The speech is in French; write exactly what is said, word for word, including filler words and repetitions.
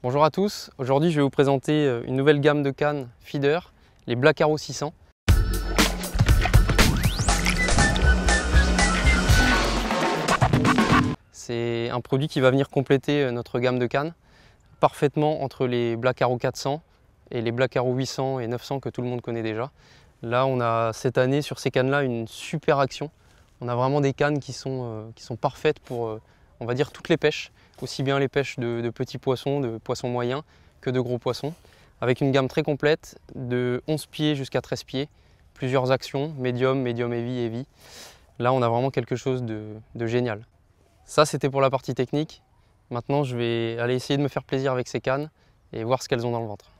Bonjour à tous, aujourd'hui je vais vous présenter une nouvelle gamme de cannes feeder, les Black Arrow six cents. C'est un produit qui va venir compléter notre gamme de cannes, parfaitement entre les Black Arrow quatre cents et les Black Arrow huit cents et neuf cents que tout le monde connaît déjà. Là on a cette année sur ces cannes-là une super action. On a vraiment des cannes qui sont, euh, qui sont parfaites pour, euh, on va dire, toutes les pêches, aussi bien les pêches de, de petits poissons, de poissons moyens, que de gros poissons, avec une gamme très complète de onze pieds jusqu'à treize pieds, plusieurs actions, médium, médium heavy, heavy. Là on a vraiment quelque chose de, de génial. Ça c'était pour la partie technique. Maintenant je vais aller essayer de me faire plaisir avec ces cannes et voir ce qu'elles ont dans le ventre.